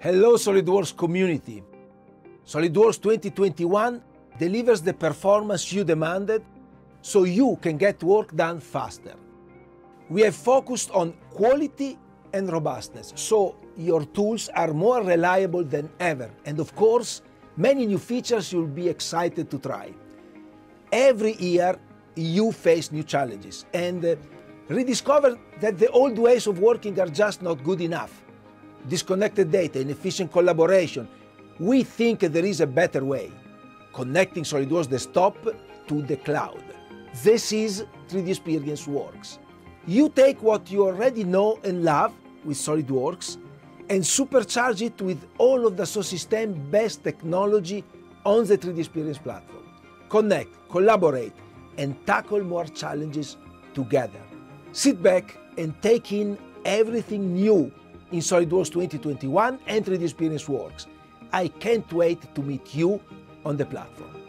Hello SolidWorks community. SolidWorks 2021 delivers the performance you demanded so you can get work done faster. We have focused on quality and robustness, so your tools are more reliable than ever, and of course, many new features you'll be excited to try. Every year, you face new challenges and rediscover that the old ways of working are just not good enough. Disconnected data, inefficient collaboration. We think there is a better way, connecting SolidWorks desktop to the cloud. This is 3D Experience Works. You take what you already know and love with SolidWorks and supercharge it with all of the Dassault Systèmes best technology on the 3D Experience platform. Connect, collaborate, and tackle more challenges together. Sit back and take in everything new in SolidWorks 2021 and 3D Experience Works. I can't wait to meet you on the platform.